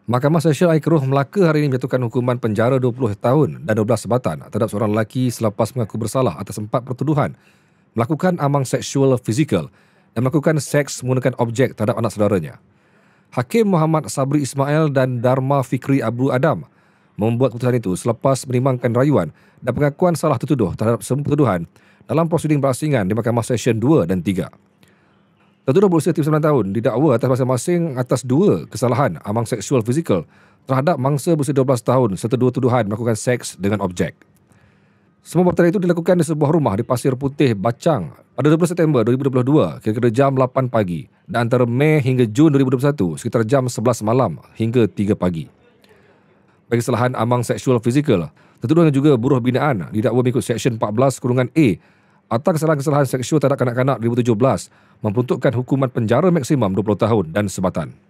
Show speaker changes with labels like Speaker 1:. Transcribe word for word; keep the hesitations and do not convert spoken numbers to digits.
Speaker 1: Mahkamah Sesial Air Keruh Melaka hari ini menjatuhkan hukuman penjara dua puluh tahun dan dua belas sebatan terhadap seorang lelaki selepas mengaku bersalah atas empat pertuduhan melakukan amang seksual fizikal dan melakukan seks menggunakan objek terhadap anak saudaranya. Hakim Muhammad Sabri Ismail dan Dharma Fikri Abu Adam membuat keputusan itu selepas menimbangkan rayuan dan pengakuan salah tertuduh terhadap semua pertuduhan dalam prosiding berasingan di Mahkamah Session dua dan tiga. Tertuduh berusia tiga puluh sembilan tahun didakwa atas masing-masing atas dua kesalahan amang seksual fizikal terhadap mangsa berusia dua belas tahun serta dua tuduhan melakukan seks dengan objek. Semua perkara itu dilakukan di sebuah rumah di Pasir Putih, Bacang pada dua puluh September dua ribu dua puluh dua kira-kira jam lapan pagi dan antara Mei hingga Jun dua ribu dua puluh satu sekitar jam sebelas malam hingga tiga pagi. Bagi kesalahan amang seksual fizikal, tertuduh yang juga buruh binaan didakwa mengikut Seksyen empat belas kurungan A atau kesalahan-kesalahan seksual terhadap kanak-kanak dua ribu tujuh belas memperuntukkan hukuman penjara maksimum dua puluh tahun dan sebatan.